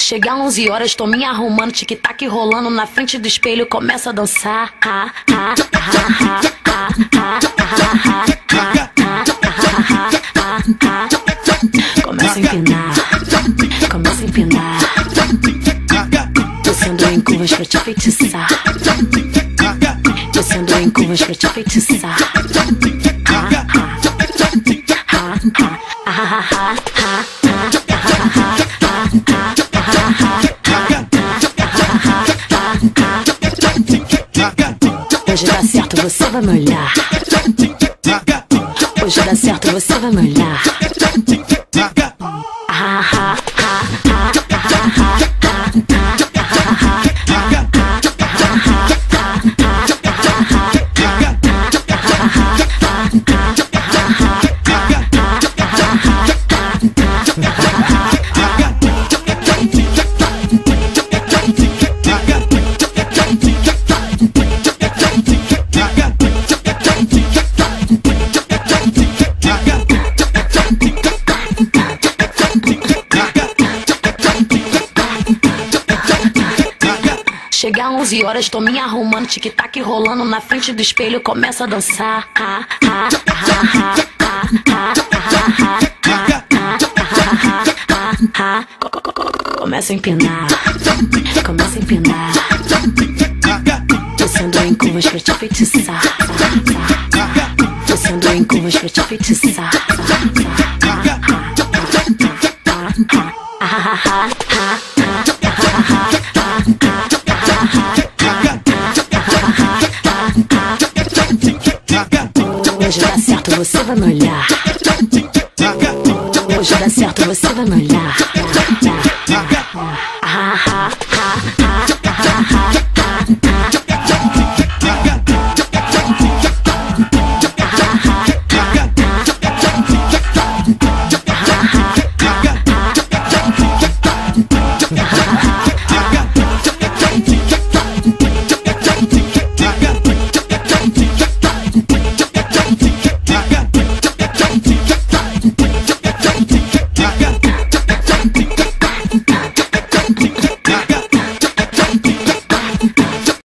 Chega 11 horas, tô me arrumando, tic-tac rolando na frente do espelho, começa a dançar. Começa a empinar, começa a empinar, descendo em curvas pra te feitiçar, descendo em curvas pra te feitiçar. Hoje dá certo, você vai me olhar. Hoje dá certo, você vai me olhar. Chega 11 horas, tô me arrumando, tic-tac rolando na frente do espelho, começa a dançar. Começa a empinar, começa a empinar, descendo em curvas pra te feitiçar, descendo em curvas pra te feitiçar. Hoje dá certo, você vai me olhar. Hoje dá certo, você vai me olhar.